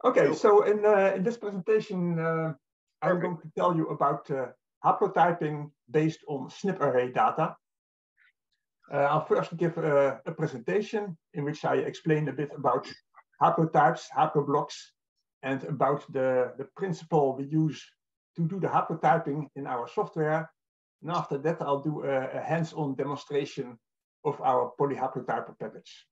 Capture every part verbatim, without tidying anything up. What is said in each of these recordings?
Okay, so in, uh, in this presentation, uh, I'm going to tell you about uh, haplotyping based on SNP array data. Uh, I'll first give a, a presentation in which I explain a bit about haplotypes, haploblocks, and about the, the principle we use to do the haplotyping in our software. And after that, I'll do a, a hands-on demonstration of our polyhaplotyper package.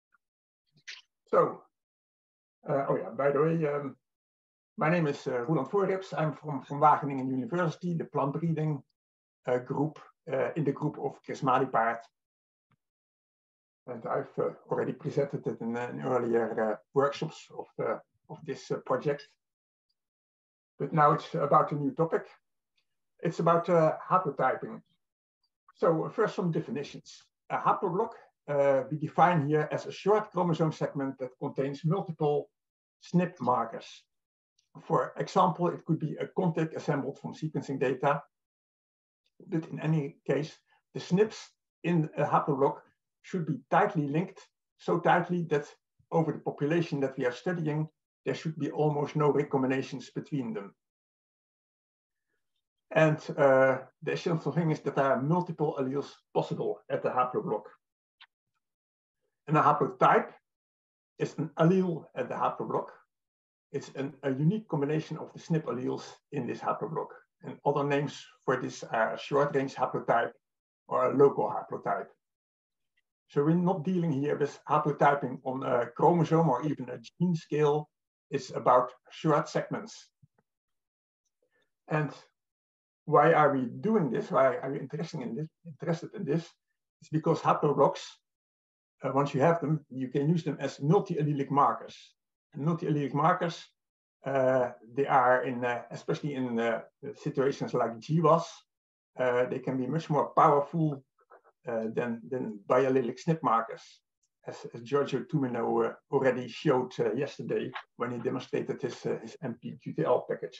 So, uh, oh yeah, by the way, um, my name is uh, Roland Voorrips. I'm from, from Wageningen University, the plant breeding uh, group, uh, in the group of Chris Maliepaard. And I've uh, already presented it in, uh, in earlier uh, workshops of, uh, of this uh, project. But now it's about a new topic. It's about uh, haplotyping. So uh, first some definitions. A haploblock uh, we define here as a short chromosome segment that contains multiple SNP markers. For example, it could be a contig assembled from sequencing data. But in any case, the SNPs in a haploblock should be tightly linked, so tightly that over the population that we are studying, there should be almost no recombinations between them. And uh, the essential thing is that there are multiple alleles possible at the haploblock. And a haplotype is an allele at the haploblock. It's an, a unique combination of the SNP alleles in this haploblock. And other names for this are a short-range haplotype or a local haplotype. So we're not dealing here with haplotyping on a chromosome or even a gene scale. It's about short segments. And why are we doing this? Why are we interested in this? Interested in this? It's because haploblocks, uh, once you have them, you can use them as multi-allelic markers. And multi-allelic markers, uh, they are in, uh, especially in uh, situations like G W A S, uh, they can be much more powerful uh, than, than biallelic SNP markers, as, as Giorgio Tumino uh, already showed uh, yesterday when he demonstrated his, uh, his M P Q T L package.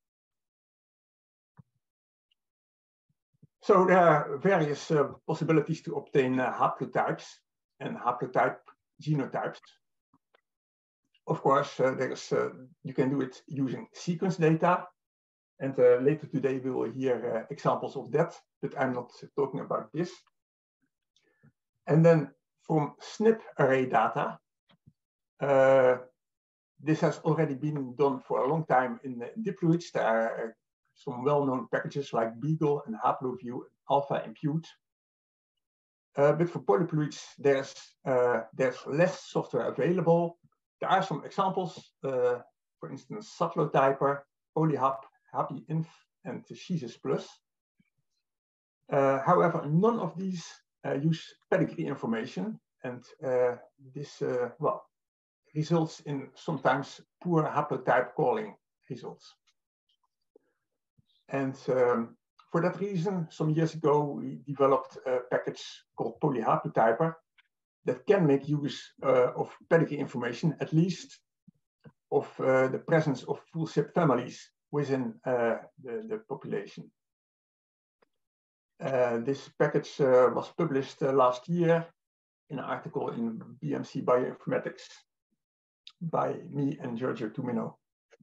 So there are various uh, possibilities to obtain uh, haplotypes and haplotype genotypes. Of course, uh, there's, uh, you can do it using sequence data. And uh, later today, we will hear uh, examples of that, but I'm not talking about this. And then from SNP array data, uh, this has already been done for a long time in uh, diploids. There are uh, some well-known packages like Beagle and HaploView, Alpha Impute. Uh, but for polyploids, there's, uh, there's less software available. There are some examples, uh, for instance, Saplotyper, PolyHap, HappyInf, and Sheezus Plus. Uh, however, none of these uh, use pedigree information, and uh, this, uh, well, results in sometimes poor haplotype calling results. And um, for that reason, some years ago, we developed a package called polyhaplotyper that can make use uh, of pedigree information, at least of uh, the presence of full S I P families within uh, the, the population. Uh, this package uh, was published uh, last year in an article in B M C Bioinformatics by me and Giorgio Tumino.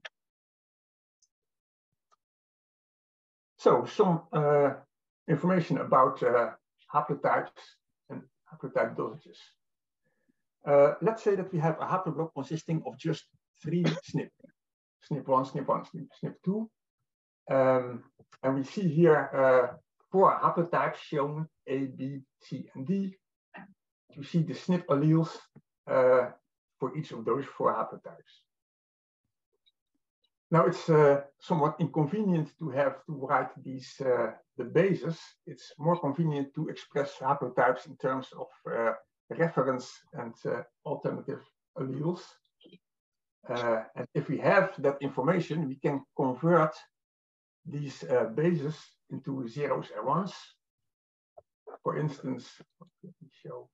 So some uh, information about uh, haplotypes and haplotype dosages. Uh, let's say that we have a haploblock consisting of just three SNP. SNP one, SNP one, SNP two. Um, and we see here uh, four haplotypes shown, A, B, C, and D. You see the SNP alleles uh, for each of those four haplotypes. Now it's uh, somewhat inconvenient to have to write these uh, the bases. It's more convenient to express haplotypes in terms of uh, reference and uh, alternative alleles. Uh, and if we have that information, we can convert these uh, bases into zeros and ones. For instance, let me show.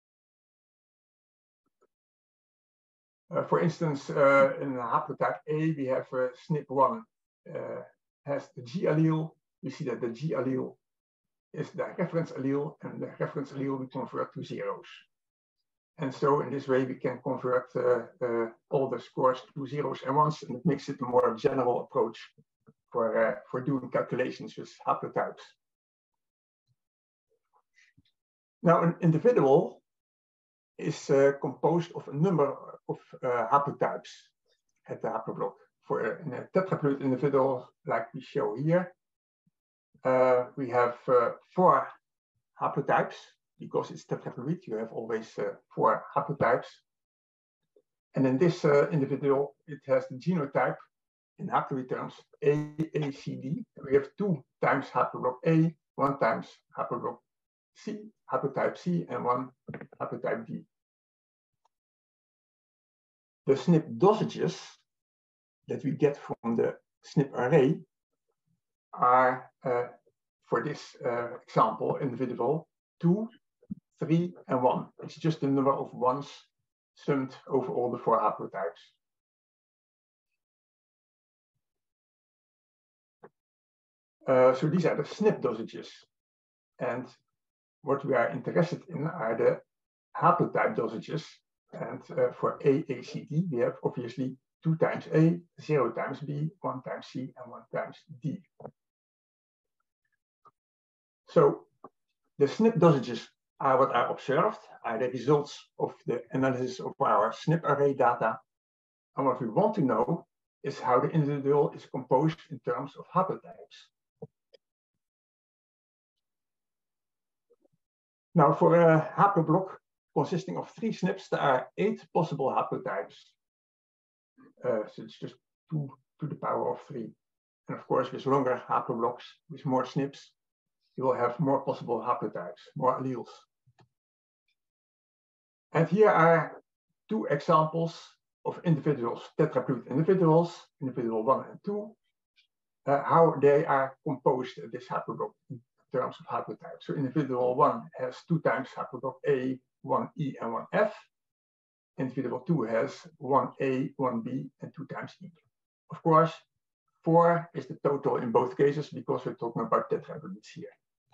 Uh, for instance, uh, in haplotype A, we have uh, SNP one uh, has the G allele. We see that the G allele is the reference allele, and the reference allele we convert to zeros. And so in this way, we can convert uh, uh, all the scores to zeros and ones, and it makes it a more general approach for, uh, for doing calculations with haplotypes. Now, an individual is uh, composed of a number of uh, haplotypes at the haploblock. For a, a tetraploid individual, like we show here, uh, we have uh, four haplotypes. Because it's tetraploid, you have always uh, four haplotypes. And in this uh, individual, it has the genotype in haploid terms A, A, C, D. We have two times haploblock A, one times haploblock C, haplotype C, and one haplotype D. The S N P dosages that we get from the S N P array are, uh, for this uh, example, individual two, three, and one. It's just the number of ones summed over all the four haplotypes. Uh, so these are the S N P dosages. And what we are interested in are the haplotype dosages. And uh, for A, A, C, D, we have obviously two times A, zero times B, one times C, and one times D. So the S N P dosages are what are observed, are the results of the analysis of our S N P array data. And what we want to know is how the individual is composed in terms of haplotypes. Now, for a haploblock consisting of three S N Ps, there are eight possible haplotypes. Uh, so it's just two to the power of three. And of course, with longer haploblocks, with more S N Ps, you will have more possible haplotypes, more alleles. And here are two examples of individuals, tetraploid individuals, individual one and two, uh, how they are composed at this haploblock in terms of haplotype. So individual one has two times haploblock A, one E, and one F. Individual two has one A, one B, and two times E. Of course, four is the total in both cases because we're talking about tetraploids here.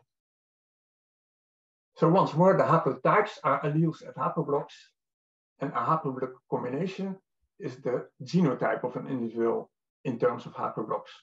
So once more, the haplotypes are alleles at haploblocks, and a haploblock combination is the genotype of an individual in terms of haploblocks.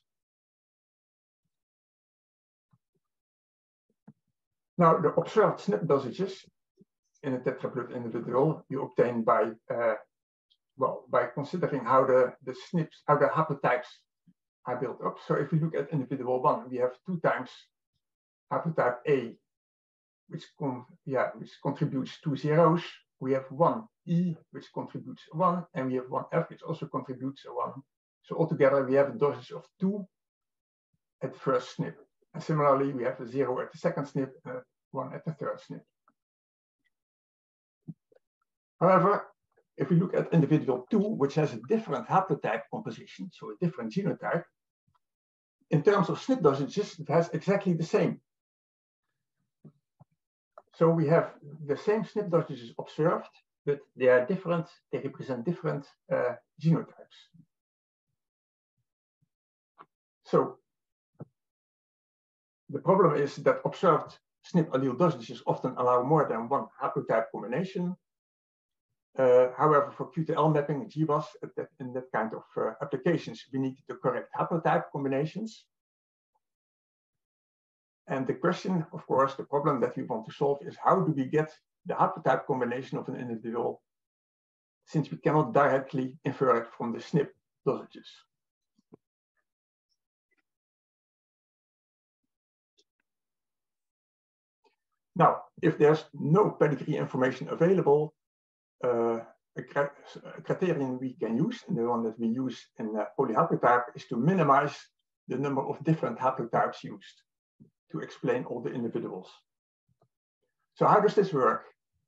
Now, the observed S N P dosages in a tetraploid individual you obtain by, uh, well, by considering how the, the S N Ps, how the haplotypes are built up. So if we look at individual one, we have two times haplotype A, which, con yeah, which contributes two zeros. We have one E, which contributes one, and we have one F, which also contributes a one. So altogether, we have a dosage of two at the first S N P. And similarly, we have a zero at the second S N P and a one at the third S N P. However, if we look at individual two, which has a different haplotype composition, so a different genotype, in terms of S N P dosages, it has exactly the same. So we have the same S N P dosages observed, but they are different, they represent different uh, genotypes. So the problem is that observed S N P allele dosages often allow more than one haplotype combination. Uh, however, for Q T L mapping, G W A S, that, in that kind of uh, applications, we need the correct haplotype combinations. And the question, of course, the problem that we want to solve is how do we get the haplotype combination of an individual, since we cannot directly infer it from the S N P dosages. Now, if there's no pedigree information available, uh, a, a criterion we can use, and the one that we use in uh, polyhaplotype, is to minimize the number of different haplotypes used to explain all the individuals. So how does this work?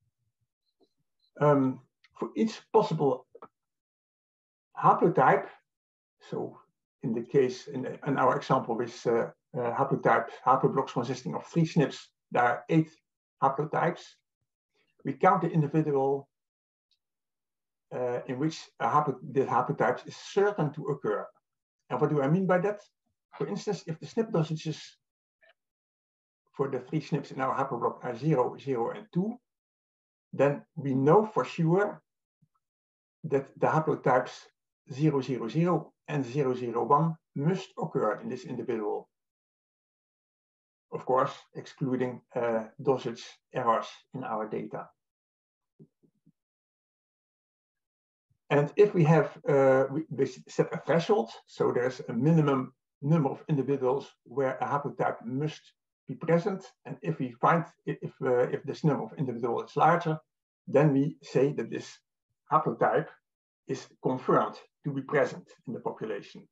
Um, for each possible haplotype, so in the case, in, in our example with uh, uh, haplotypes, haploblocks consisting of three S N Ps, there are eight haplotypes. We count the individual uh, in which a haplo the haplotypes is certain to occur. And what do I mean by that? For instance, if the S N P dosages for the three S N Ps in our haploblock are zero, zero, and two, then we know for sure that the haplotypes zero zero zero and zero zero one must occur in this individual. Of course, excluding uh, dosage errors in our data. And if we have, uh, we, we set a threshold, so there's a minimum number of individuals where a haplotype must be present. And if we find, if, uh, if this number of individuals is larger, then we say that this haplotype is confirmed to be present in the population.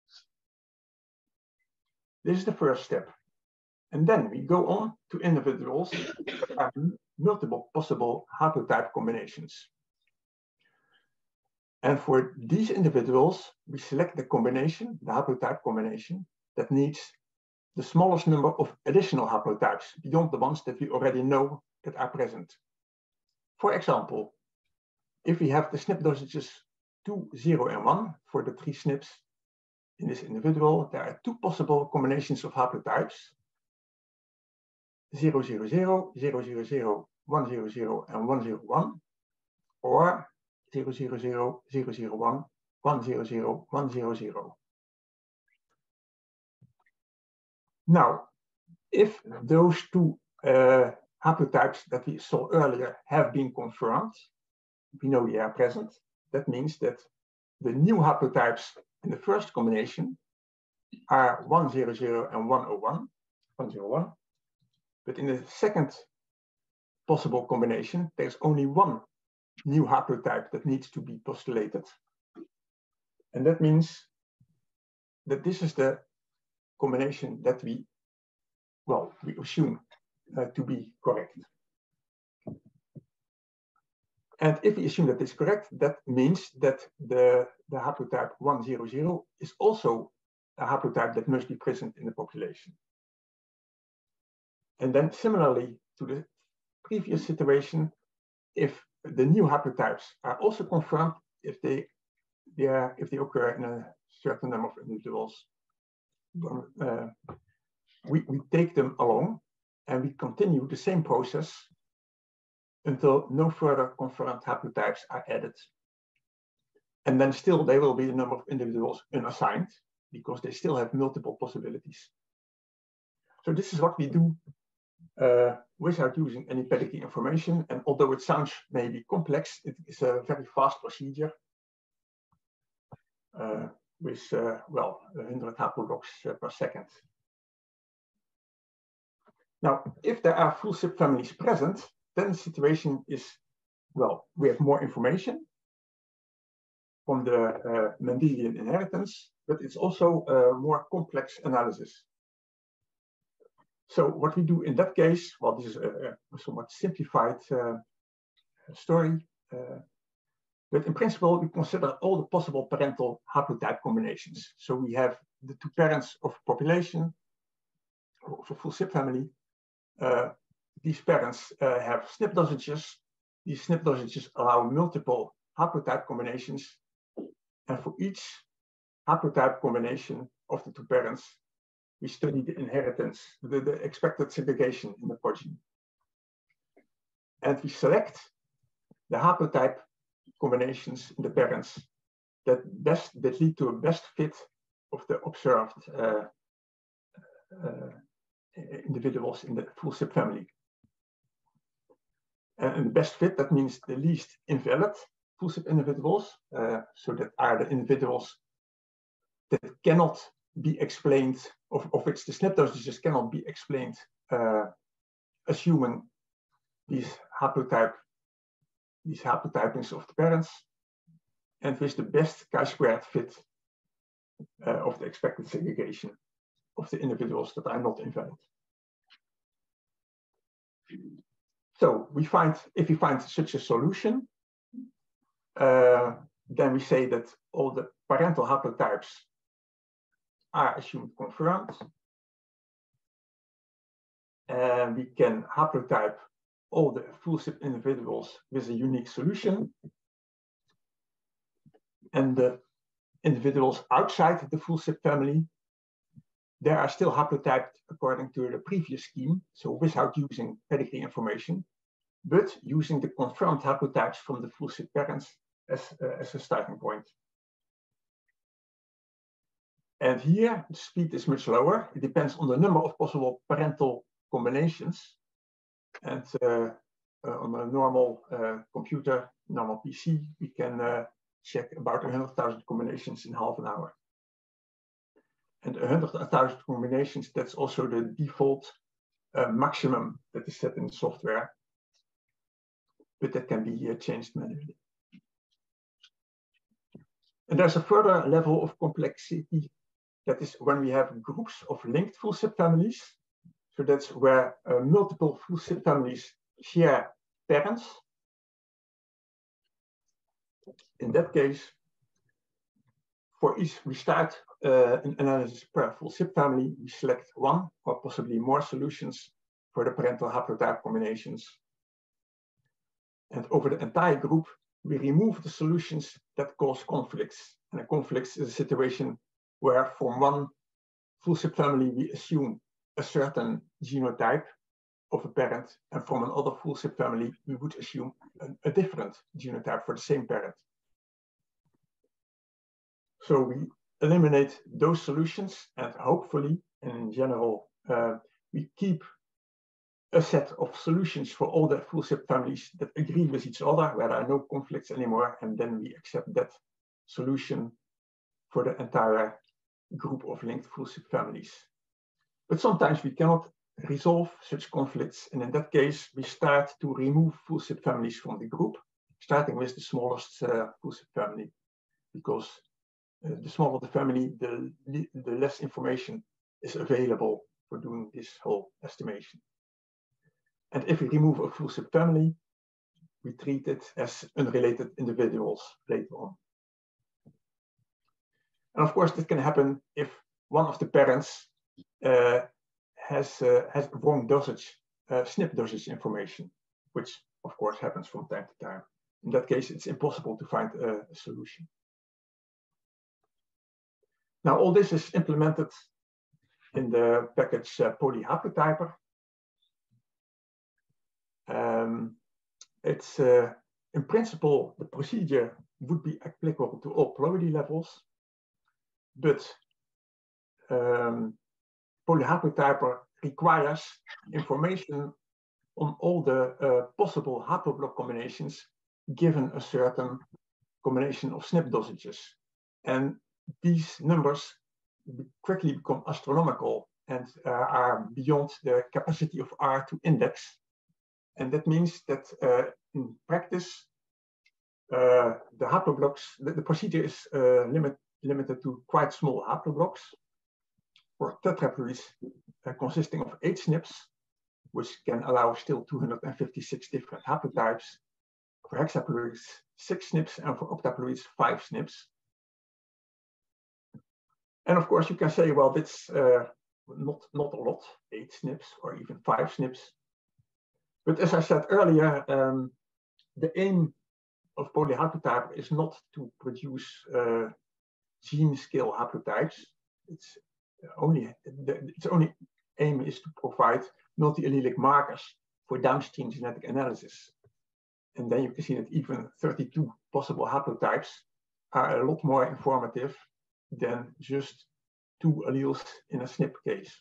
This is the first step. And then we go on to individuals that have multiple possible haplotype combinations. And for these individuals, we select the combination, the haplotype combination, that needs the smallest number of additional haplotypes beyond the ones that we already know that are present. For example, if we have the S N P dosages two, zero, and one for the three S N Ps in this individual, there are two possible combinations of haplotypes, zero zero zero, zero zero zero, one zero zero, and one zero one, or zero zero zero, zero zero one, one zero zero, one zero zero. Now, if those two uh, haplotypes that we saw earlier have been confirmed, we know they are present, that means that the new haplotypes in the first combination are one zero zero and one zero one, one zero one. But in the second possible combination, there's only one new haplotype that needs to be postulated. And that means that this is the combination that we, well, we assume uh, to be correct. And if we assume that this is correct, that means that the, the haplotype one zero zero is also a haplotype that must be present in the population. And then similarly to the previous situation, if the new haplotypes are also confirmed, if they, they, are, if they occur in a certain number of individuals, uh, we, we take them along and we continue the same process until no further confirmed haplotypes are added. And then still there will be a number of individuals unassigned because they still have multiple possibilities. So this is what we do uh, without using any pedigree information. And although it sounds maybe complex, it is a very fast procedure uh, with, uh, well, one hundred haploblogs uh, per second. Now, if there are full subfamilies present, then the situation is, well, we have more information from the uh, Mendelian inheritance, but it's also a more complex analysis. So what we do in that case, well, this is a, a somewhat simplified uh, story, uh, but in principle, we consider all the possible parental haplotype combinations. So we have the two parents of population, of a full subfamily. Uh, these parents uh, have S N P dosages. These S N P dosages allow multiple haplotype combinations. And for each haplotype combination of the two parents, we study the inheritance, the, the expected segregation in the progeny. And we select the haplotype combinations in the parents that best that lead to a best fit of the observed uh, uh, individuals in the full subfamily. And the best fit, that means the least invalid full sub individuals. Uh, so that are the individuals that cannot be explained, of, of which the S N P dosages cannot be explained, uh, assuming these haplotype, these haplotypings of the parents, and with the best chi-squared fit uh, of the expected segregation of the individuals that are not invalid. So we find, if we find such a solution, uh, then we say that all the parental haplotypes are assumed confirmed. And we can haplotype all the full sub individuals with a unique solution. And the individuals outside the full subfamily, they are still haplotyped according to the previous scheme, so without using pedigree information. but using the confirmed haplotypes from the full S I P parents as, uh, as a starting point. And here, the speed is much lower. It depends on the number of possible parental combinations. And uh, uh, on a normal uh, computer, normal P C, we can uh, check about one hundred thousand combinations in half an hour. And one hundred thousand combinations, that's also the default uh, maximum that is set in the software. But that can be uh, changed manually. And there's a further level of complexity. That is when we have groups of linked full S I P families. So that's where uh, multiple full S I P families share parents. In that case, for each, we start uh, an analysis per full S I P family. We select one or possibly more solutions for the parental haplotype combinations. And over the entire group, we remove the solutions that cause conflicts. And a conflict is a situation where from one full S I P family, we assume a certain genotype of a parent, and from another full S I P family, we would assume a, a different genotype for the same parent. So we eliminate those solutions, and hopefully, and in general, uh, we keep a set of solutions for all the full S I P families that agree with each other, where there are no conflicts anymore, and then we accept that solution for the entire group of linked full S I P families. But sometimes we cannot resolve such conflicts, and in that case, we start to remove full S I P families from the group, starting with the smallest uh, full S I P family, because uh, the smaller the family, the, the less information is available for doing this whole estimation. And if we remove a full S I P family, we treat it as unrelated individuals later on. And of course, this can happen if one of the parents uh, has, uh, has wrong dosage, uh, S N P dosage information, which of course happens from time to time. In that case, it's impossible to find a, a solution. Now, all this is implemented in the package uh, polyhaplotyper. Um, it's uh, in principle, the procedure would be applicable to all ploidy levels, but um, polyhaplotyper requires information on all the uh, possible haploblock combinations given a certain combination of S N P dosages. And these numbers quickly become astronomical and uh, are beyond the capacity of R to index. And that means that uh, in practice, uh, the haploblocks, the, the procedure is uh, limit, limited to quite small haploblocks for tetraploids uh, consisting of eight S N Ps, which can allow still two hundred fifty-six different haplotypes. For hexaploids, six S N Ps, and for octaploids, five S N Ps. And of course, you can say, well, that's uh, not, not a lot, eight S N Ps or even five S N Ps. But as I said earlier, um, the aim of polyhaplotyper is not to produce uh, gene scale haplotypes. It's only, its only aim is to provide multi-allelic markers for downstream genetic analysis. And then you can see that even thirty-two possible haplotypes are a lot more informative than just two alleles in a S N P case.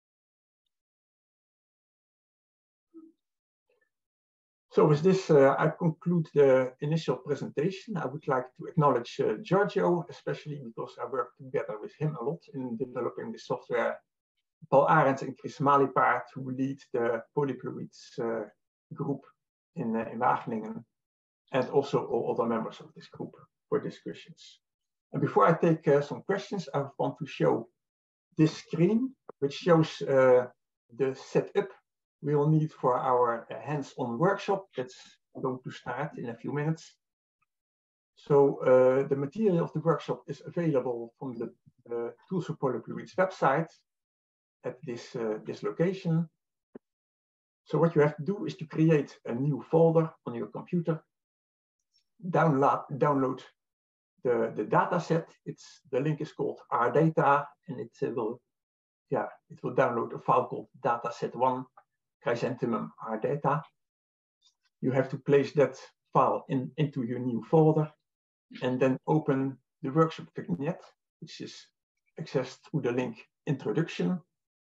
So with this, uh, I conclude the initial presentation. I would like to acknowledge uh, Giorgio, especially because I worked together with him a lot in developing the software. Paul Arends and Chris Malipaard, who lead the polyploids uh, group in, uh, in Wageningen, and also all other members of this group for discussions. And before I take uh, some questions, I want to show this screen, which shows uh, the setup we will need for our uh, hands-on workshop that's going to start in a few minutes. So uh, the material of the workshop is available from the uh, Tools for Polyploids website at this, uh, this location. So what you have to do is to create a new folder on your computer, download, download the, the data set. It's, the link is called R data, and it uh, will, yeah, it will download a file called dataset one chrysanthemum R data. you have to place that file in, into your new folder and then open the workshop vignette, which is accessed through the link introduction.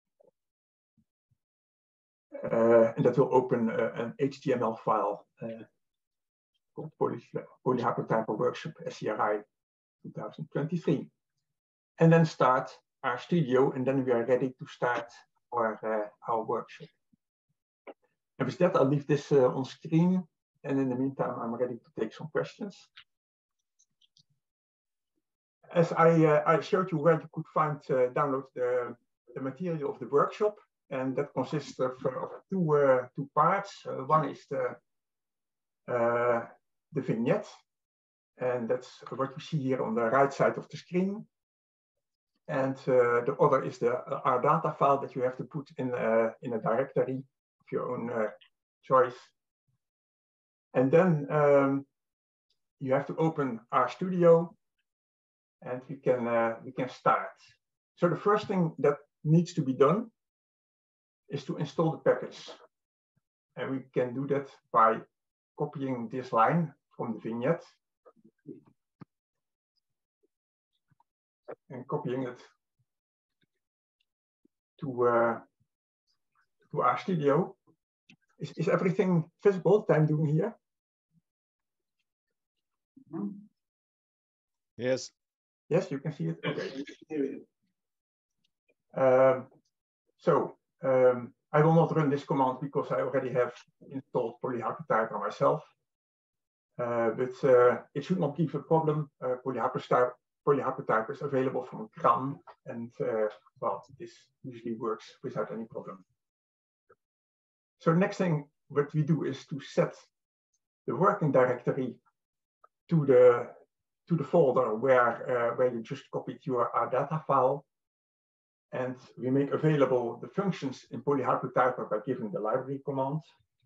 Uh, and that will open uh, an H T M L file uh, called Poly, Polyhaplotyper Workshop S C R I twenty twenty-three. And then start RStudio, and then we are ready to start our, uh, our workshop. And with that, I'll leave this uh, on screen. And in the meantime, I'm ready to take some questions. As I, uh, I showed you where you could find, uh, download the, the material of the workshop. And that consists of, uh, of two, uh, two parts. Uh, one is the, uh, the vignette. And that's what you see here on the right side of the screen. And uh, the other is the uh, R data file that you have to put in, uh, in a directory of your own uh, choice. And then um, you have to open RStudio, and we can, uh, we can start. So the first thing that needs to be done is to install the package. And we can do that by copying this line from the vignette and copying it to, uh, to RStudio. Is, is everything visible that I'm doing here? Yes. Yes, you can see it. Okay. Um, so um, I will not run this command because I already have installed Polyhaplotyper myself. Uh, but uh, it should not give a problem. Uh, Polyhaplotyper, Polyhaplotyper is available from CRAN, and uh, well, this usually works without any problem. So the next thing what we do is to set the working directory to the to the folder where uh, where you just copied your R data file, and we make available the functions in Polyhaplotyper by giving the library command.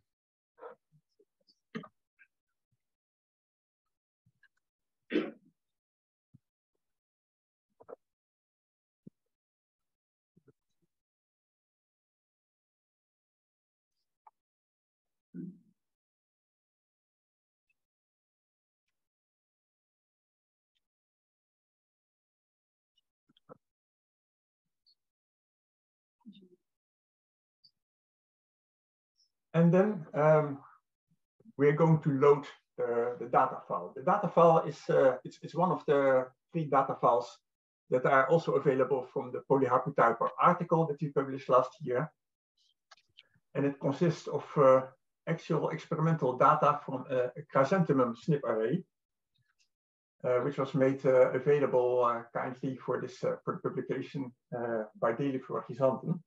And then um, we're going to load the, the data file. The data file is uh, it's, it's one of the three data files that are also available from the Polyhaplotyper article that we published last year. And it consists of uh, actual experimental data from a, a chrysanthemum SNP array, uh, which was made uh, available uh, kindly for this uh, for the publication uh, by Daily for Chrysanthemum.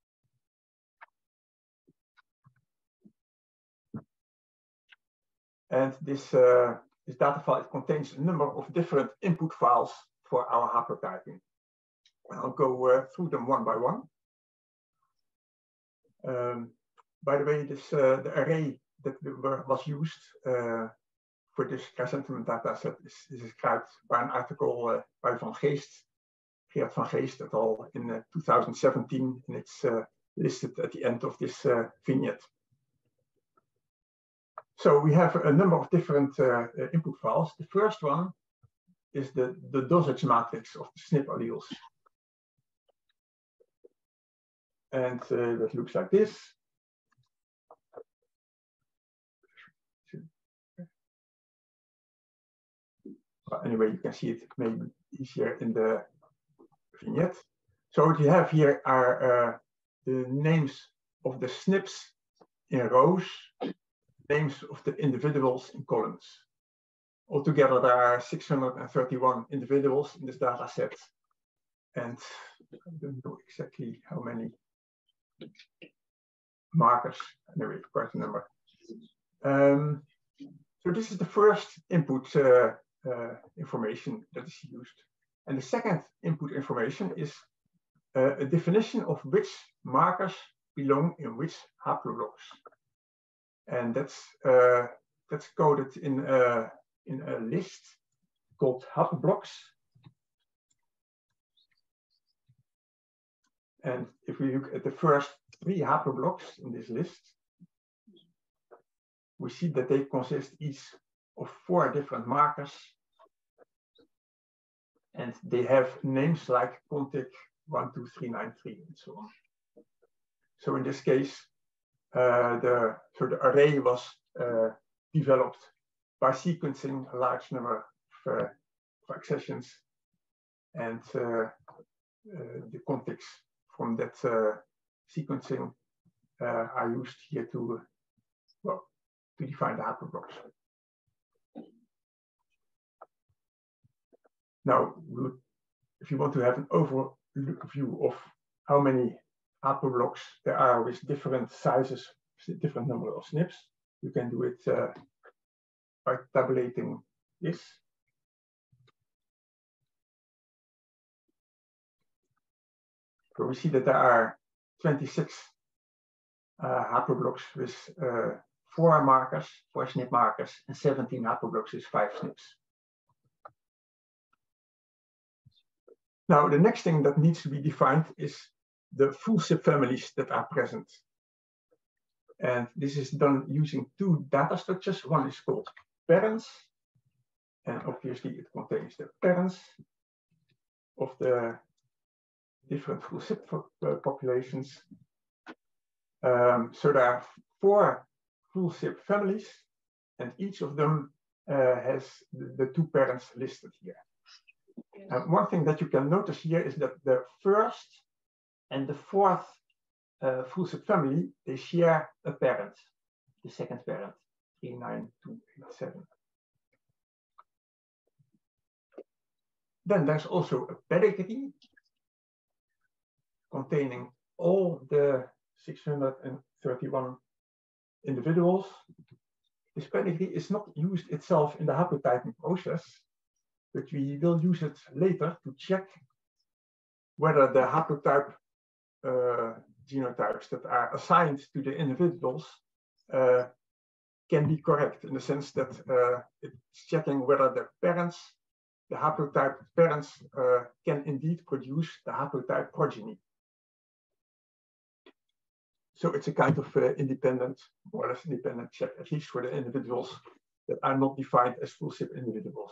And this, uh, this data file contains a number of different input files for our haplotyping. I'll go uh, through them one by one. Um, by the way, this uh, the array that were, was used uh, for this chrysanthemum dataset is, is described by an article uh, by Van Geest, Geert van Geest et al. In uh, two thousand seventeen, and it's uh, listed at the end of this uh, vignette. So we have a number of different uh, input files. The first one is the, the dosage matrix of the SNP alleles. And uh, that looks like this. Well, anyway, you can see it maybe easier in the vignette. So what you have here are uh, the names of the S N Ps in rows, names of the individuals in columns. Altogether, there are six hundred thirty-one individuals in this data set. And I don't know exactly how many markers, anyway, quite a number. Um, so this is the first input uh, uh, information that is used. And the second input information is uh, a definition of which markers belong in which haploblocks. And that's, uh, that's coded in a, in a list called haploblocks. And if we look at the first three haploblocks in this list, we see that they consist each of four different markers. And they have names like Contic one two three nine three and so on. So in this case, uh, the, so the array was uh, developed by sequencing a large number of, uh, of accessions, and uh, uh, the contigs from that uh, sequencing uh, are used here to, well, to define the haploblocks. Now, if you want to have an overview of how many haploblocks there are with different sizes, different number of S N Ps, you can do it uh, by tabulating this. So we see that there are twenty-six uh, haploblocks with uh, four markers, four S N P markers, and seventeen haploblocks with five S N Ps. Now, the next thing that needs to be defined is the full subfamilies that are present. And this is done using two data structures. One is called parents, and obviously it contains the parents of the different full sub populations. Um, so there are four full sub families, and each of them uh, has the, the two parents listed here. And one thing that you can notice here is that the first and the fourth uh, full subfamily, they share a parent, the second parent, three nine two eight seven. Then there's also a pedigree containing all the six hundred thirty-one individuals. This pedigree is not used itself in the haplotyping process, but we will use it later to check whether the haplotype uh, genotypes that are assigned to the individuals uh, can be correct, in the sense that uh, it's checking whether the parents, the haplotype parents uh, can indeed produce the haplotype progeny. So it's a kind of uh, independent, more or less independent check, at least for the individuals that are not defined as full S I P individuals.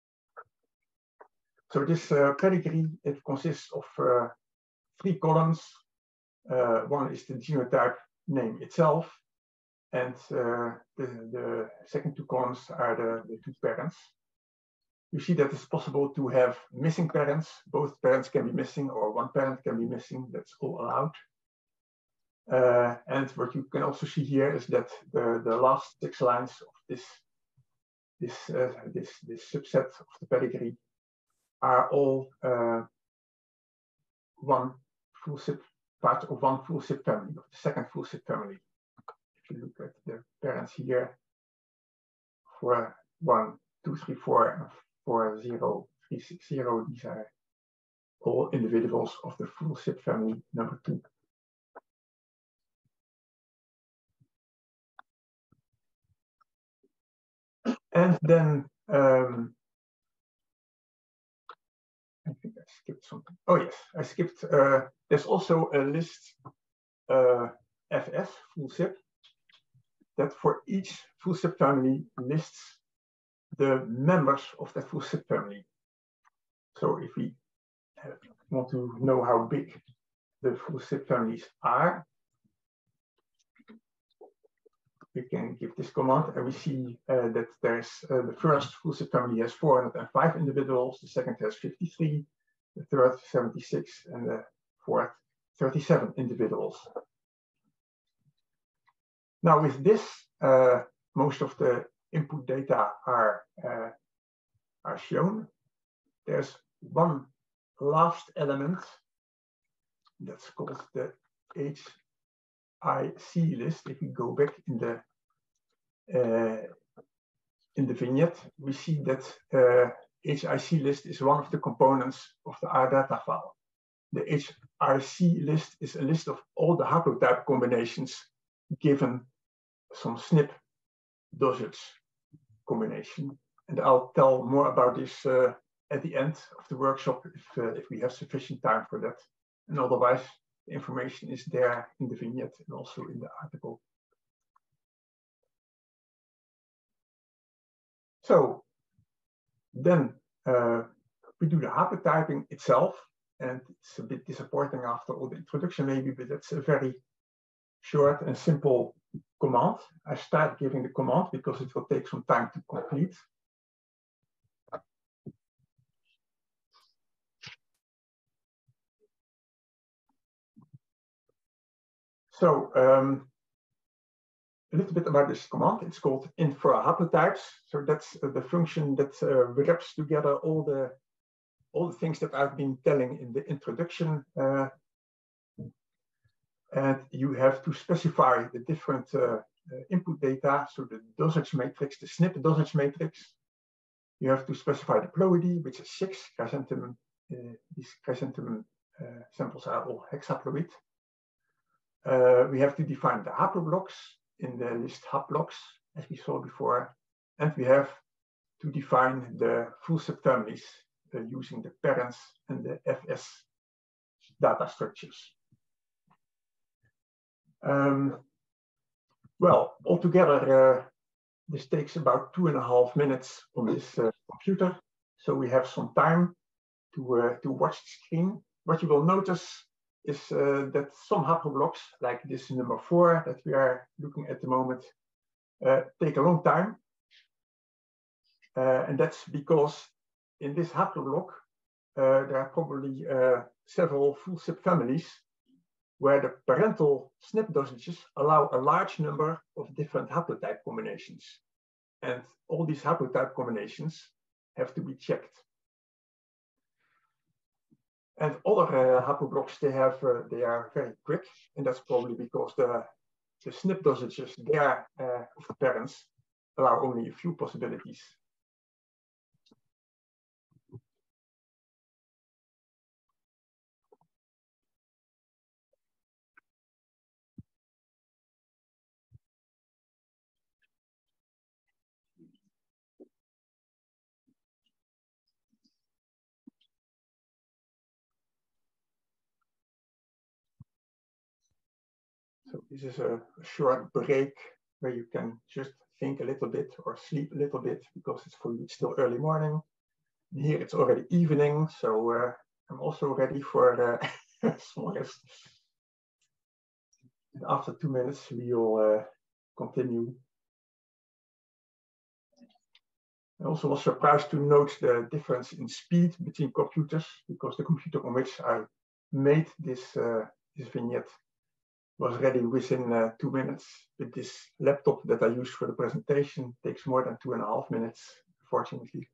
So this uh, pedigree, it consists of uh, three columns. Uh, one is the genotype name itself, and uh, the, the second two columns are the, the two parents. You see that it's possible to have missing parents. Both parents can be missing, or one parent can be missing. That's all allowed. Uh, and what you can also see here is that the, the last six lines of this, this, uh, this, this subset of the pedigree are all uh, one full S I P, part of one full S I P family, of the second full S I P family. If you look at the parents here, for one, two, three, four, and four, zero, three, six, zero, these are all individuals of the full S I P family number two. And then um, I think I skipped something. Oh yes, I skipped. Uh, there's also a list uh, F S, full S I P, that for each full S I P family lists the members of that full S I P family. So if we uh, want to know how big the full S I P families are, we can give this command, and we see uh, that there's uh, the first full S I P family has four hundred five individuals, the second has fifty-three, the third seventy-six, and the fourth thirty-seven individuals. Now with this, uh, most of the input data are, uh, are shown. There's one last element that's called the H I C list. If we go back in the uh, in the vignette, we see that uh, H I C list is one of the components of the R data file. The H I C list is a list of all the haplotype combinations given some S N P dosage combination, and I'll tell more about this uh, at the end of the workshop if uh, if we have sufficient time for that. And otherwise, the information is there in the vignette and also in the article. So then uh, we do the haplotyping itself, and it's a bit disappointing after all the introduction maybe, but it's a very short and simple command. I start giving the command because it will take some time to complete. So um, a little bit about this command. It's called infer haplotypes. So that's uh, the function that uh, wraps together all the all the things that I've been telling in the introduction. Uh, and you have to specify the different uh, uh, input data. So the dosage matrix, the S N P dosage matrix. You have to specify the ploidy, which is six chrysanthemum. Uh, these chrysanthemum uh, samples are all hexaploid. Uh, we have to define the haploblocks in the list hapblocks, as we saw before, and we have to define the full subfamilies uh, using the parents and the F S data structures. Um, well, altogether, uh, this takes about two and a half minutes on this uh, computer, so we have some time to uh, to watch the screen. What you will notice is uh, that some haploblocks, like this number four that we are looking at the moment, uh, take a long time. Uh, and that's because in this haploblock, uh, there are probably uh, several full subfamilies where the parental S N P dosages allow a large number of different haplotype combinations. And all these haplotype combinations have to be checked. And other uh, haploblocks, they have uh, they are very quick, and that's probably because the the S N P dosages there uh, of the parents allow only a few possibilities. So this is a short break where you can just think a little bit or sleep a little bit, because it's for you it's still early morning. And here it's already evening, so uh, I'm also ready for uh, a small rest. And after two minutes, we will uh, continue. I also was surprised to note the difference in speed between computers, because the computer on which I made this, uh, this vignette was ready within uh, two minutes. But this laptop that I use for the presentation takes more than two and a half minutes, fortunately.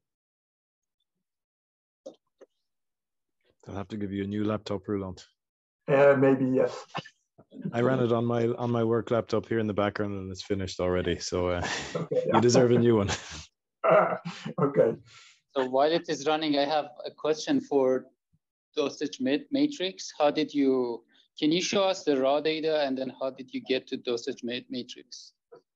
I'll have to give you a new laptop, Roland. Uh, maybe, yes. I ran it on my on my work laptop here in the background, and it's finished already. So uh, okay, yeah. You deserve a new one. uh, okay. So while it is running, I have a question for dosage matrix. How did you, can you show us the raw data, and then how did you get to dosage matrix?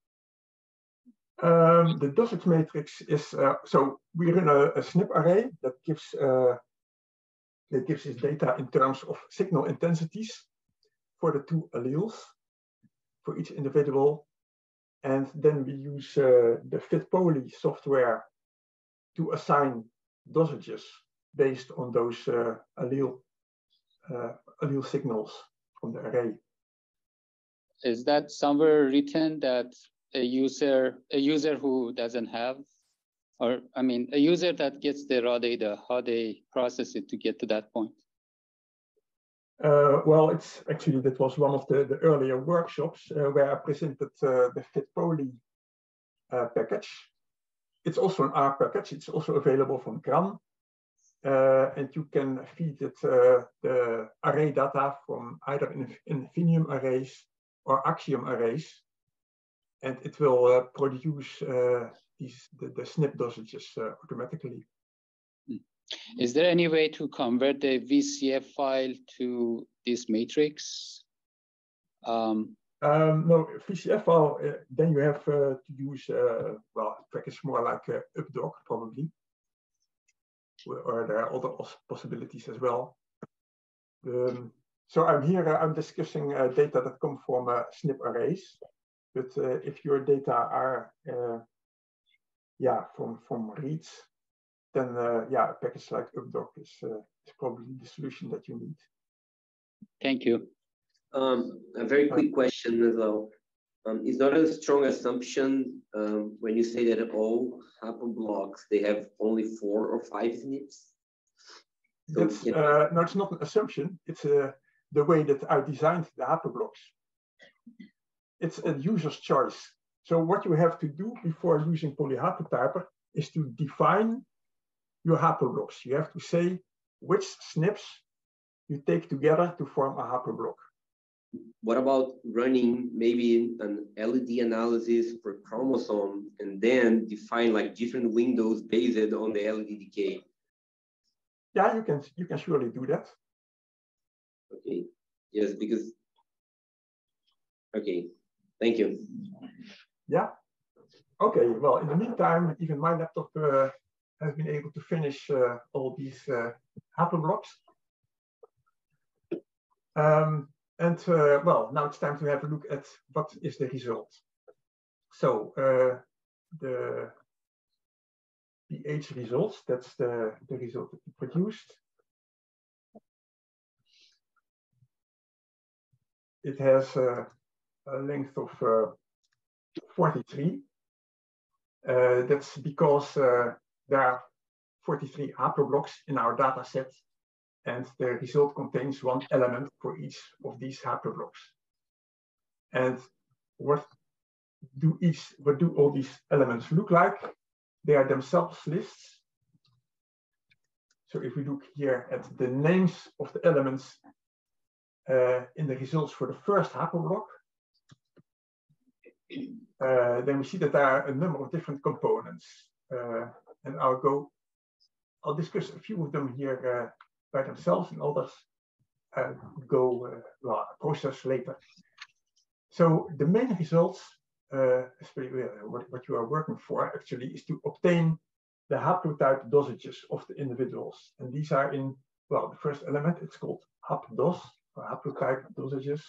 Um, the dosage matrix is, uh, so we run a, a S N P array that gives, uh, that gives us data in terms of signal intensities for the two alleles for each individual. And then we use uh, the FitPoly software to assign dosages based on those uh, allele, uh, allele signals from the array. Is that somewhere written that a user, a user who doesn't have, or I mean, a user that gets the raw data, how they process it to get to that point? Uh, well, it's actually, that was one of the, the earlier workshops uh, where I presented uh, the FitPoly uh, package. It's also an R package. It's also available from Gran. Uh, and you can feed it uh, the array data from either Infinium arrays or Axiom arrays. And it will uh, produce uh, these, the, the S N P dosages uh, automatically. Is there any way to convert the V C F file to this matrix? Um, um, no, V C F file, uh, then you have uh, to use, uh, well, a package more like uh, updoc probably. Or there are other possibilities as well. Um, so I'm here, uh, I'm discussing uh, data that come from uh, S N P arrays. But uh, if your data are uh, yeah, from, from reads, then uh, yeah, a package like updoc is, uh, is probably the solution that you need. Thank you. Um, a very quick question as well. Um, it's not a strong assumption um, when you say that all haploblocs blocks, they have only four or five S N Ps? So That's, uh, no, it's not an assumption. It's uh, the way that I designed the haploblocs. It's a user's choice. So what you have to do before using polyhaplotyper is to define your haploblocs. You have to say which S N Ps you take together to form a haploblock. What about running maybe an L E D analysis per chromosome and then define like different windows based on the L E D decay? Yeah, you can you can surely do that. Okay. Yes, because okay. Thank you. Yeah. Okay. Well, in the meantime, even my laptop uh, has been able to finish uh, all these uh, haploblocs. Um, and uh, well, now it's time to have a look at what is the result. So uh, the the age results, that's the, the result that we produced. It has uh, a length of uh, forty-three. Uh, that's because uh, there are forty-three haploblocs in our data set, and the result contains one element for each of these haploblocs. And what do each, what do all these elements look like? They are themselves lists. So if we look here at the names of the elements uh, in the results for the first haploblock, uh, then we see that there are a number of different components. Uh, and I'll go, I'll discuss a few of them here uh, by themselves, and others uh, go uh, well, process later. So the main results, uh, especially what, what you are working for actually, is to obtain the haplotype dosages of the individuals. And these are in, well, the first element, it's called hapdos, or haplotype dosages.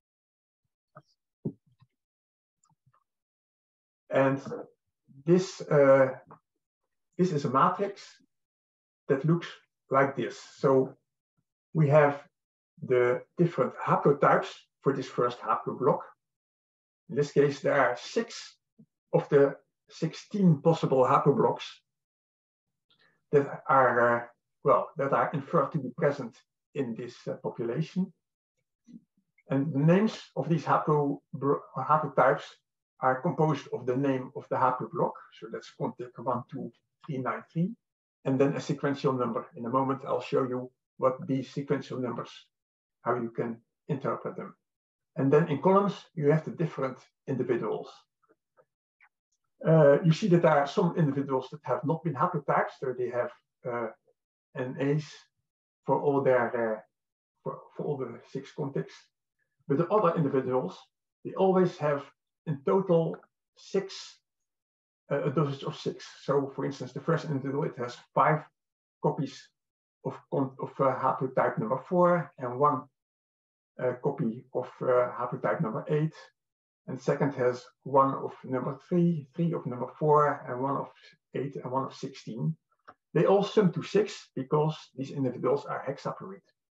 And this, uh, this is a matrix that looks like this. So we have the different haplotypes for this first haploblock. In this case, there are six of the sixteen possible haploblocks that are, uh, well, that are inferred to be present in this uh, population. And the names of these haplo haplotypes are composed of the name of the haploblock. So that's contact one two three nine three, and then a sequential number. In a moment, I'll show you what these sequential numbers, how you can interpret them. And then in columns, you have the different individuals. Uh, you see that there are some individuals that have not been haplotyped, so they have uh, N As for all their uh, for, for all the six contexts. But the other individuals, they always have in total six, uh, a dosage of six. So for instance, the first individual, it has five copies of, of uh, haplotype number four and one uh, copy of uh, haplotype number eight. And second has one of number three, three of number four, and one of eight, and one of sixteen. They all sum to six because these individuals are hexaploid.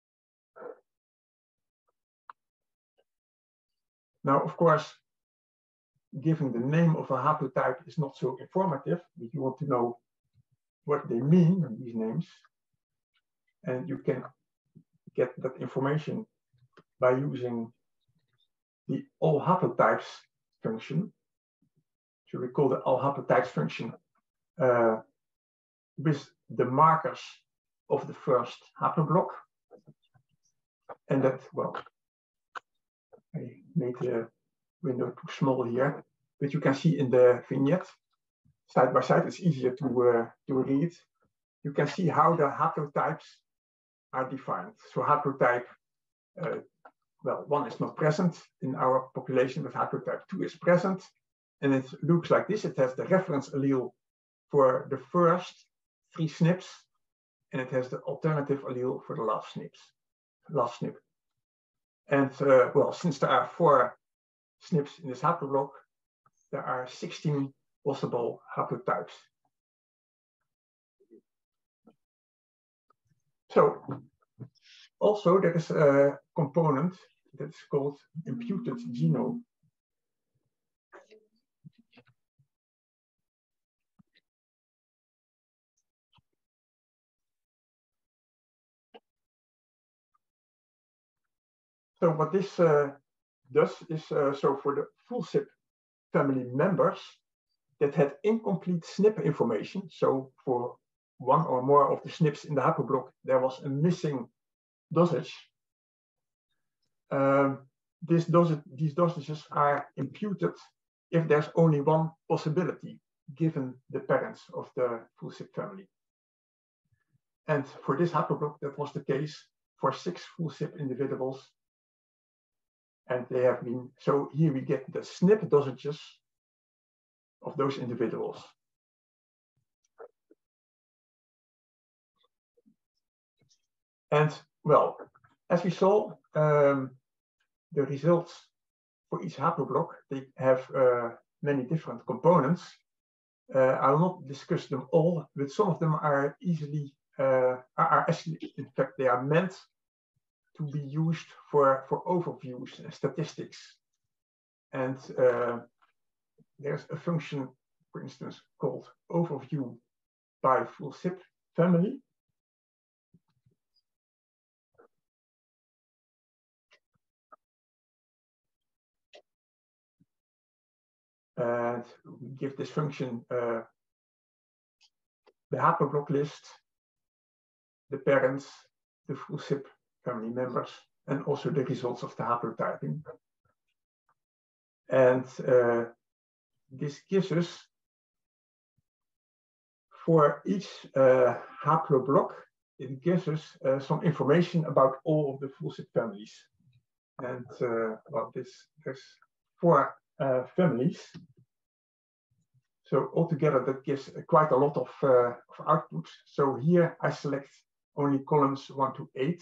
Now, of course, giving the name of a haplotype is not so informative, but you want to know what they mean, these names. And you can get that information by using the all haplotypes function. So we call the all haplotypes function uh, with the markers of the first haploblock. And that, well, I made the window too small here, but you can see in the vignette, side by side, it's easier to, uh, to read. You can see how the haplotypes are defined. So haplotype, uh, well, one is not present in our population, but haplotype two is present. And it looks like this. It has the reference allele for the first three S N Ps, and it has the alternative allele for the last S N Ps, last S N P. And uh, well, since there are four S N Ps in this haploblock, there are sixteen possible haplotypes. So, also there is a component that's called imputed genome. So what this uh, does is, uh, so for the full S I P family members that had incomplete S N P information, so for one or more of the S N Ps in the haploblock, there was a missing dosage. Um, this dosage, these dosages are imputed if there's only one possibility given the parents of the full S I P family. And for this haploblock, that was the case for six full S I P individuals. And they have been, so here we get the S N P dosages of those individuals. And well, as we saw, um, the results for each haploblock, they have uh, many different components. Uh, I will not discuss them all, but some of them are easily, uh, are actually, in fact, they are meant to be used for, for overviews and statistics. And uh, there's a function, for instance, called overview by full S I P family. And we give this function uh, the haploblock list, the parents, the full S I P family members, and also the results of the haplotyping. And uh, this gives us, for each uh, haploblock, it gives us uh, some information about all of the full S I P families. And uh, well, this there's four uh, families. So altogether, that gives quite a lot of, uh, of outputs. So here I select only columns one to eight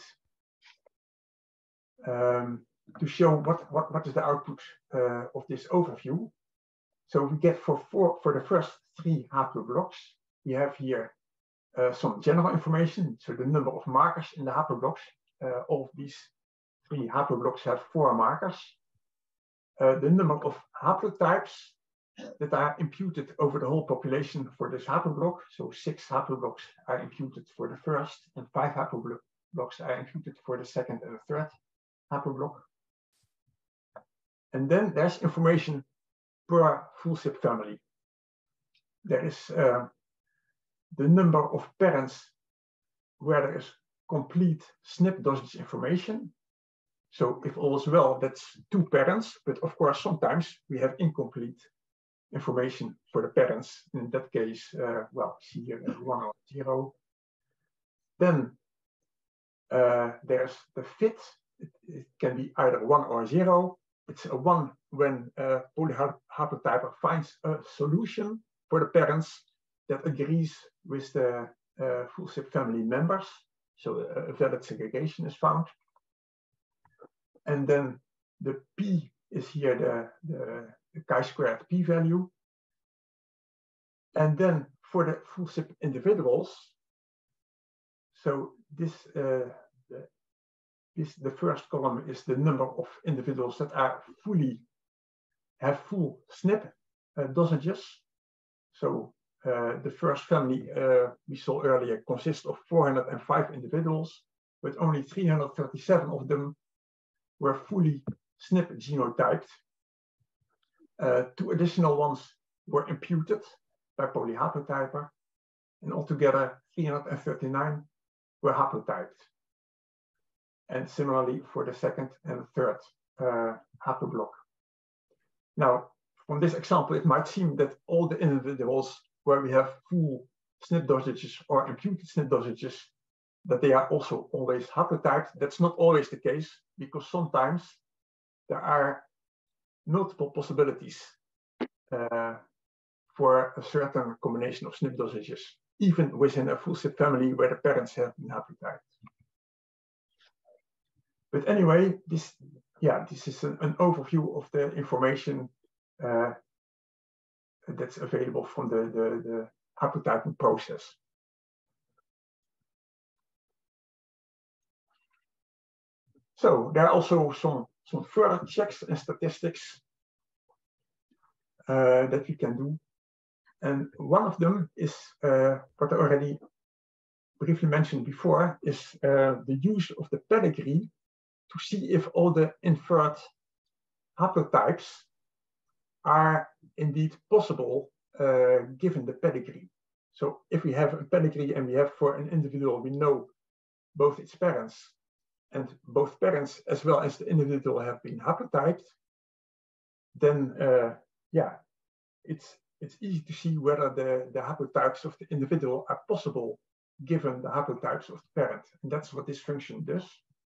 um, to show what, what, what is the output uh, of this overview. So we get for four, for the first three haploblocks, we have here uh, some general information. So the number of markers in the haploblocks. Uh, all of these three haploblocks have four markers. Uh, the number of haplotypes that are imputed over the whole population for this haploblock. So six haploblocks are imputed for the first, and five haploblocks are imputed for the second and the third haploblock. And then there's information per full S I P family. There is uh, the number of parents where there is complete S N P dosage information. So if all is well, that's two parents, but of course sometimes we have incomplete information for the parents. In that case, uh, well, see here one or zero. Then uh, there's the fit. It, it can be either one or zero. It's a one when uh, polyhaplotyper finds a solution for the parents that agrees with the uh, full S I P family members. So a, a valid segregation is found. And then the P is here the, the the chi-squared p-value. And then for the full S I P individuals, so this, uh, the, this, the first column is the number of individuals that are fully, have full S N P uh, dosages. So uh, the first family uh, we saw earlier consists of four hundred five individuals, but only three hundred thirty-seven of them were fully S N P genotyped. Uh, two additional ones were imputed by polyhaplotyper, and altogether three hundred thirty-nine were haplotyped. And similarly for the second and third uh, haploblock. Now, from this example, it might seem that all the individuals where we have full S N P dosages or imputed S N P dosages, that they are also always haplotyped. That's not always the case, because sometimes there are multiple possibilities uh, for a certain combination of S N P dosages, even within a full S I P family where the parents have been haplotyped. But anyway, this, yeah, this is an, an overview of the information uh, that's available from the, the, the haplotyping process. So there are also some, some further checks and statistics uh, that we can do. And one of them is uh, what I already briefly mentioned before, is uh, the use of the pedigree to see if all the inferred haplotypes are indeed possible uh, given the pedigree. So if we have a pedigree and we have for an individual, we know both its parents, and both parents as well as the individual have been haplotyped, then uh, yeah, it's it's easy to see whether the, the haplotypes of the individual are possible given the haplotypes of the parent. And that's what this function does.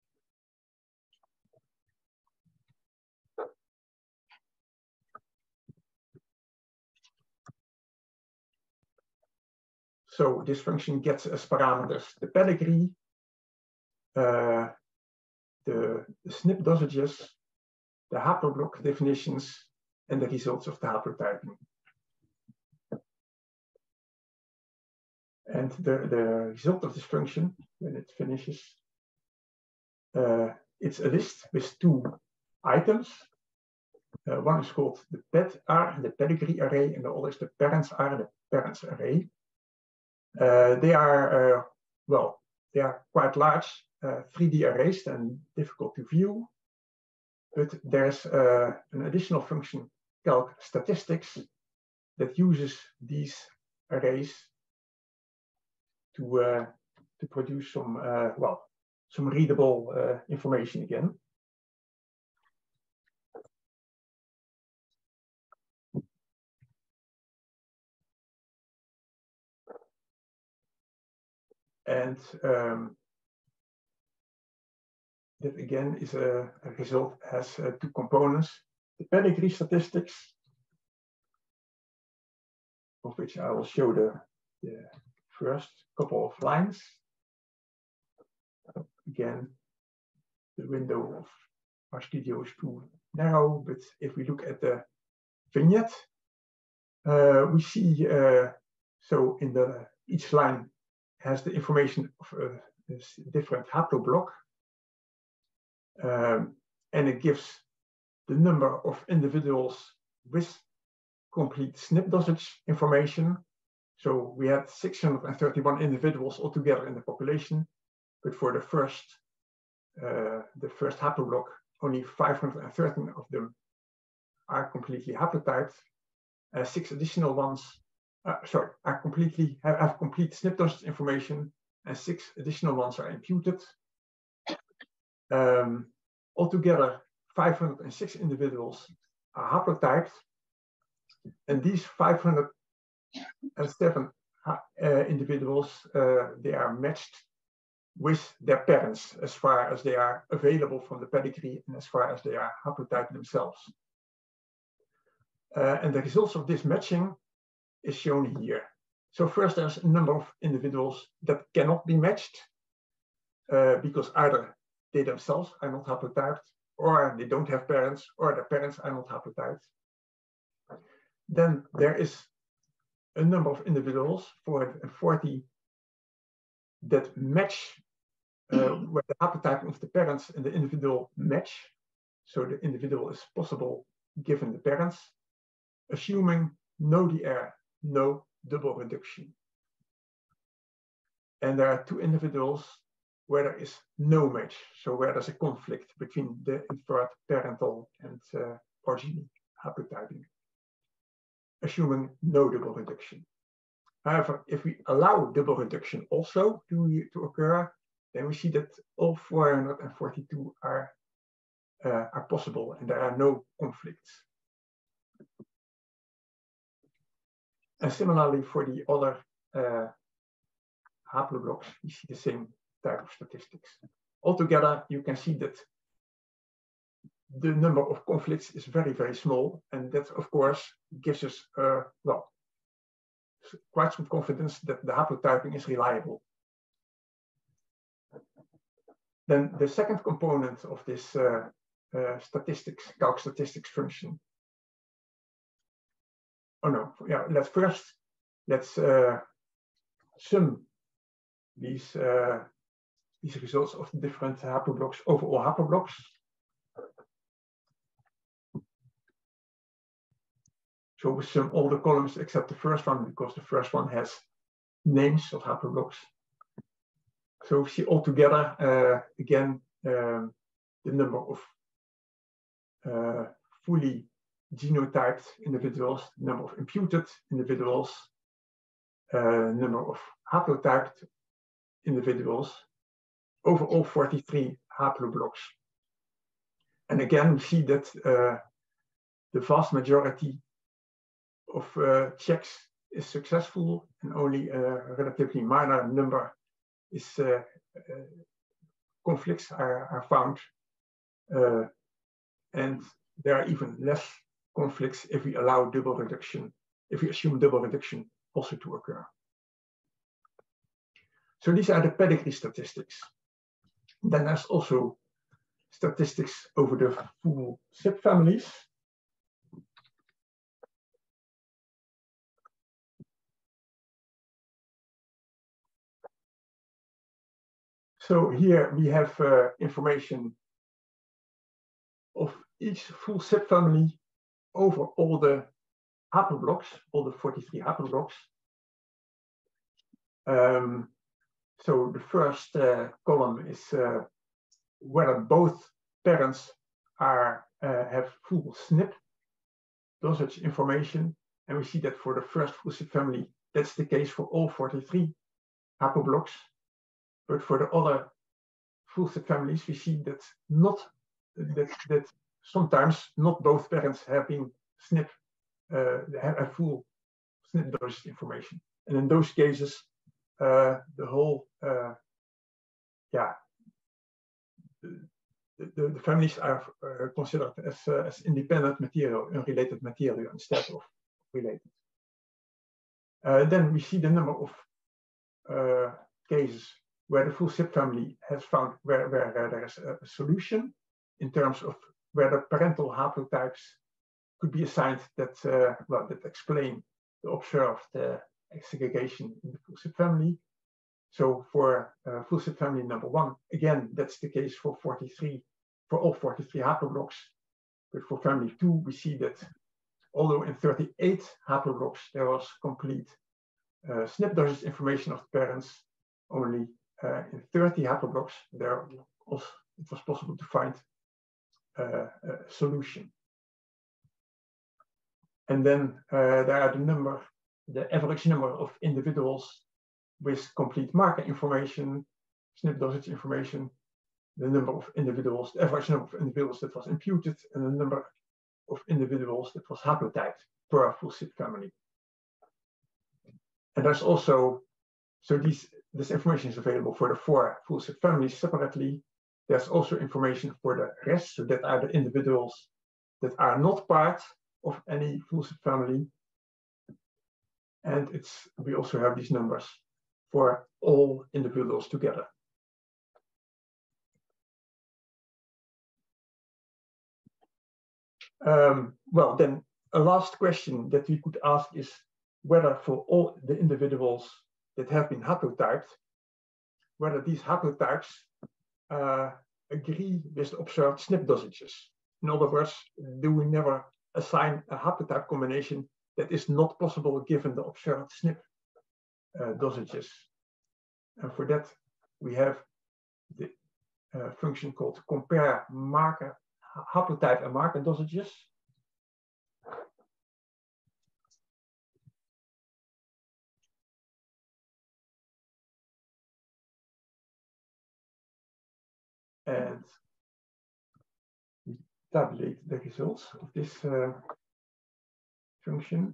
So this function gets as parameters the pedigree, uh, the, the S N P dosages, the haploblock definitions, and the results of the haplotyping. And the, the result of this function, when it finishes, uh, it's a list with two items. Uh, one is called the P E D R, the pedigree array, and the other is the parents R, the parents array. Uh, they are, uh, well, they are quite large uh, three D arrays and difficult to view. But there's uh, an additional function, calc statistics, that uses these arrays to uh, to produce some uh, well some readable uh, information again. And um, that again is a, a result has uh, two components: the pedigree statistics, of which I will show the, the first couple of lines. Again, the window of RStudio is too narrow, but if we look at the vignette, uh, we see, uh, so in the each line has the information of a, a different haploblock, um, and it gives the number of individuals with complete S N P dosage information. So we had six hundred thirty-one individuals altogether in the population, but for the first uh, the first haploblock, only five hundred thirteen of them are completely haplotyped. Uh, six additional ones, uh, sorry, are completely have, have complete S N P dosage information, and six additional ones are imputed. Um, altogether, five hundred six individuals are haplotyped, and these five hundred seven uh, individuals, uh, they are matched with their parents as far as they are available from the pedigree and as far as they are haplotyped themselves. Uh, and the results of this matching is shown here. So first, there's a number of individuals that cannot be matched uh, because either they themselves are not haplotyped, or they don't have parents, or their parents are not haplotyped. Then there is a number of individuals, four hundred forty, that match uh, where the haplotyping of the parents and the individual match. So the individual is possible given the parents, assuming no D R, no double reduction. And there are two individuals where there is no match, so where there's a conflict between the inferred parental and uh, progeny haplotyping, assuming no double reduction. However, if we allow double reduction also to, to occur, then we see that all four hundred forty-two are, uh, are possible and there are no conflicts. And similarly for the other uh, haploblocks, we see the same type of statistics. Altogether, you can see that the number of conflicts is very, very small, and that, of course, gives us, uh, well, quite some confidence that the haplotyping is reliable. Then the second component of this uh, uh, statistics, calc statistics function oh no, yeah, let's first, let's uh, sum these, uh, these results of the different haploblocks over all haploblocks. So we sum all the columns except the first one, because the first one has names of haploblocks. So we see altogether, uh, again, um, the number of uh, fully genotyped individuals, number of imputed individuals, uh, number of haplotyped individuals over all forty-three haploblocks. And again, we see that uh, the vast majority of uh, checks is successful, and only a relatively minor number is uh, uh, conflicts are, are found. Uh, and there are even less conflicts if we allow double reduction, if we assume double reduction also to occur. So these are the pedigree statistics. Then there's also statistics over the full subfamilies. So here we have uh, information of each full subfamily over all the haploblocks, all the forty-three haploblocks. Um, so the first uh, column is uh, whether both parents are uh, have full S N P dosage information, and we see that for the first full subfamily, that's the case for all forty-three haploblocks. But for the other full subfamilies, we see that not that that sometimes not both parents have been S N P uh, have a full S N P dosage information, and in those cases, uh, the whole uh, yeah the, the, the families are uh, considered as uh, as independent material, unrelated material instead of related. Uh, then we see the number of uh, cases where the full subfamily has found where, where uh, there is a, a solution in terms of where the parental haplotypes could be assigned that uh, well that explain the observed uh, segregation in the full subfamily. So for uh, full subfamily number one, again, that's the case for forty-three, for all forty-three haploblocks. But for family two, we see that although in thirty-eight haploblocks there was complete uh, S N P dosage information of the parents, only uh, in thirty haploblocks there was, it was possible to find uh, a solution. And then uh, there are the number, the average number of individuals with complete marker information, S N P dosage information, the number of individuals, the average number of individuals that was imputed, and the number of individuals that was haplotyped per full subfamily. And there's also, so these, this information is available for the four full subfamilies separately. There's also information for the rest, so that are the individuals that are not part of any full subfamily. And it's, we also have these numbers for all individuals together. Um, well, then a last question that we could ask is whether for all the individuals that have been haplotyped, whether these haplotypes uh, agree with the observed S N P dosages. In other words, do we never assign a haplotype combination that is not possible given the observed S N P uh, dosages? And for that, we have the uh, function called compare marker, haplotype and marker dosages. And we tabulate the results of this uh, function.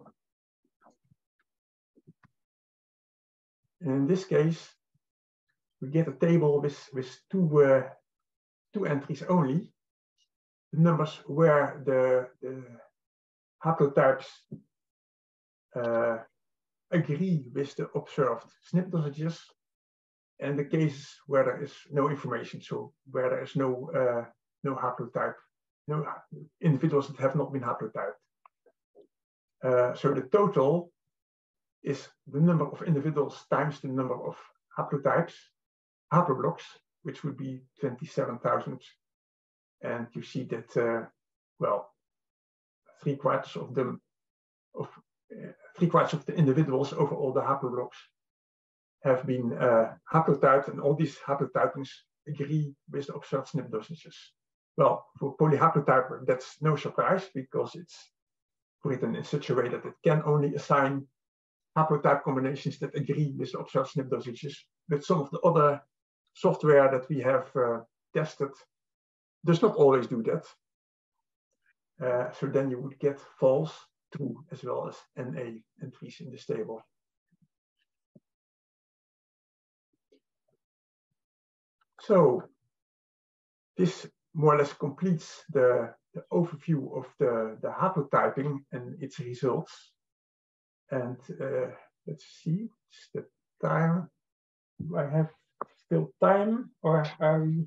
And in this case, we get a table with, with two, uh, two entries only. The numbers where the, the haplotypes uh, agree with the observed S N P dosages, and the cases where there is no information, so where there is no uh, no haplotype, no individuals that have not been haplotyped. Uh, so the total is the number of individuals times the number of haplotypes, haploblocks, which would be twenty-seven thousand. And you see that, uh, well, three quarters of them, of uh, three quarters of the individuals over all the haploblocks have been uh, haplotyped, and all these haplotypings agree with the observed SNP dosages. Well, for polyhaplotyper, that's no surprise because it's written in such a way that it can only assign haplotype combinations that agree with the observed SNP dosages. But some of the other software that we have uh, tested does not always do that. Uh, so then you would get false, true, as well as N A entries in this table. So this more or less completes the, the overview of the, the haplotyping and its results. And uh, let's see, it's the time. Do I have still time, or are we?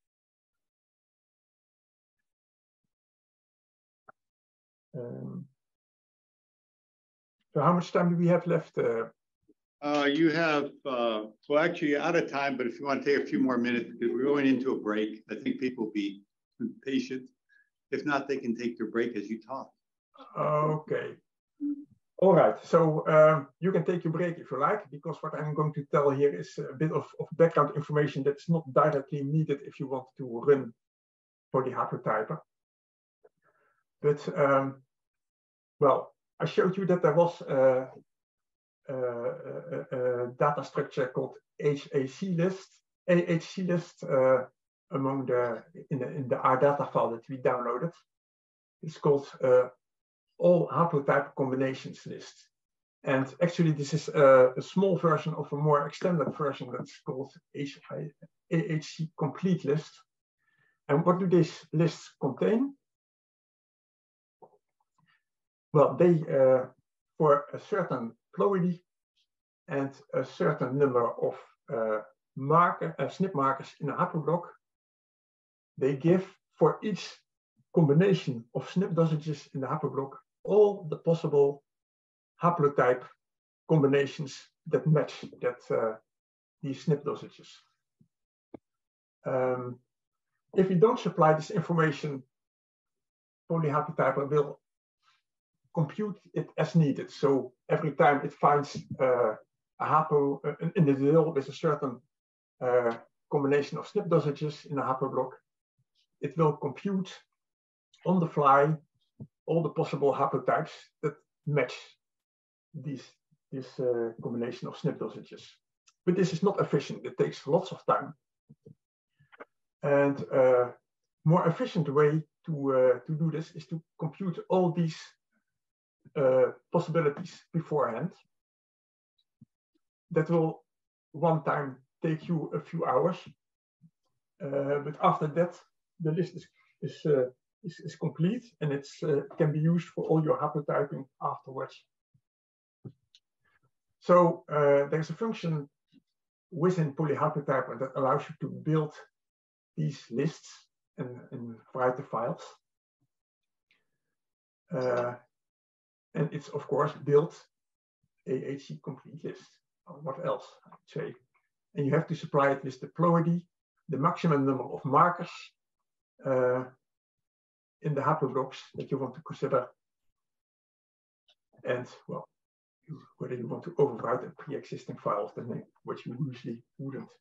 Um, so how much time do we have left? Uh, Uh, you have, uh, well, actually, you're out of time, but if you want to take a few more minutes, because we're going into a break, I think people will be patient. If not, they can take their break as you talk. Okay. All right. So um, you can take your break if you like, because what I'm going to tell here is a bit of, of background information that's not directly needed if you want to run polyhaplotyper. But, um, well, I showed you that there was uh, Uh, a, a data structure called H A C list, A H C list uh, among the in, the in the R data file that we downloaded. It's called uh, all haplotype combinations list. And actually, this is a, a small version of a more extended version that's called A H C complete list. And what do these lists contain? Well, they uh, for a certain ploidy and a certain number of uh, marker, uh, SNP markers in a haploblock, they give for each combination of SNP dosages in the haploblock all the possible haplotype combinations that match that uh, these SNP dosages. Um, if we don't supply this information, polyhaplotyper will compute it as needed. So every time it finds uh, a hapo, uh, an individual with a certain uh, combination of SNP dosages in a haploblock, it will compute on the fly all the possible haplotypes that match these, this uh, combination of SNP dosages. But this is not efficient. It takes lots of time. And uh, more efficient way to, uh, to do this is to compute all these Uh, possibilities beforehand. That will one time take you a few hours, uh, but after that the list is is, uh, is, is complete, and it's uh, can be used for all your haplotyping afterwards. So uh, there's a function within polyhaplotyper that allows you to build these lists and, and write the files. Uh, And it's, of course, built A H C complete list. Or what else, I would say. And you have to supply it with the ploidy, the maximum number of markers uh, in the haploblocks that you want to consider. And, well, whether you want to overwrite a pre-existing file, then which you usually wouldn't.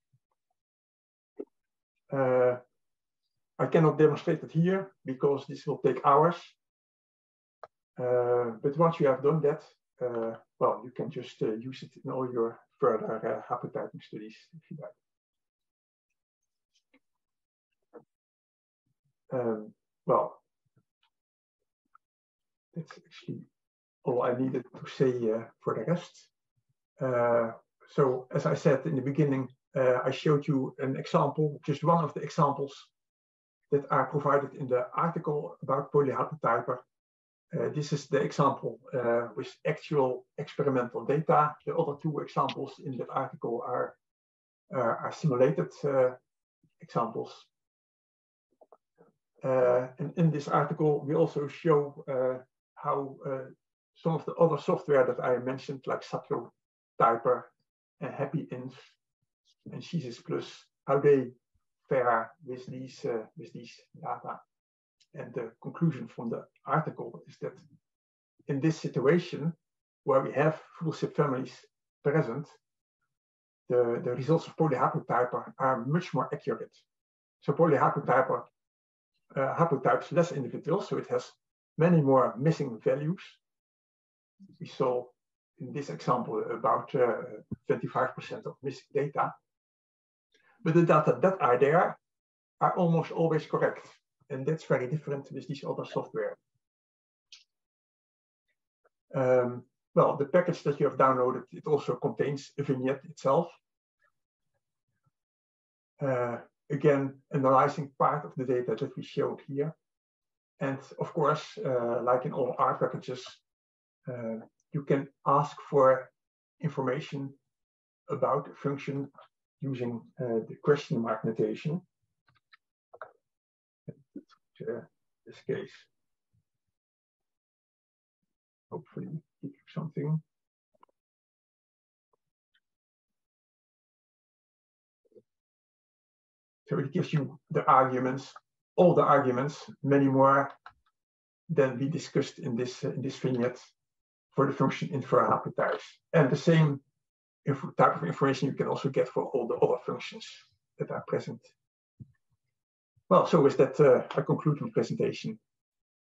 Uh, I cannot demonstrate it here because this will take hours. Uh, but once you have done that, uh, well, you can just uh, use it in all your further uh, haplotyping studies if you like. Um, well, that's actually all I needed to say uh, for the rest. Uh, so, as I said in the beginning, uh, I showed you an example, just one of the examples that are provided in the article about polyhaplotyper. Uh, this is the example uh, with actual experimental data. The other two examples in that article are, uh, are simulated uh, examples. Uh, and in this article, we also show uh, how uh, some of the other software that I mentioned, like SatioTyper and HappyInf and SysIS Plus, how they fare with these uh, with these data. And the conclusion from the article is that in this situation where we have full SIP families present, the, the results of polyhaplotyper are much more accurate. So polyhaplotyper uh, haplotypes less individuals, so it has many more missing values. We saw in this example about twenty-five percent uh, of missing data. But the data that are there are almost always correct. And that's very different with these other software. Um, well, the package that you have downloaded, it also contains a vignette itself. Uh, again, analyzing part of the data that we showed here. And of course, uh, like in all R packages, uh, you can ask for information about a function using uh, the question mark notation. Uh, this case, hopefully give you something. So it gives you the arguments, all the arguments, many more than we discussed in this uh, in this vignette for the function infer haplotypes. And the same type of information you can also get for all the other functions that are present. Well, so with that, uh, I conclude my presentation.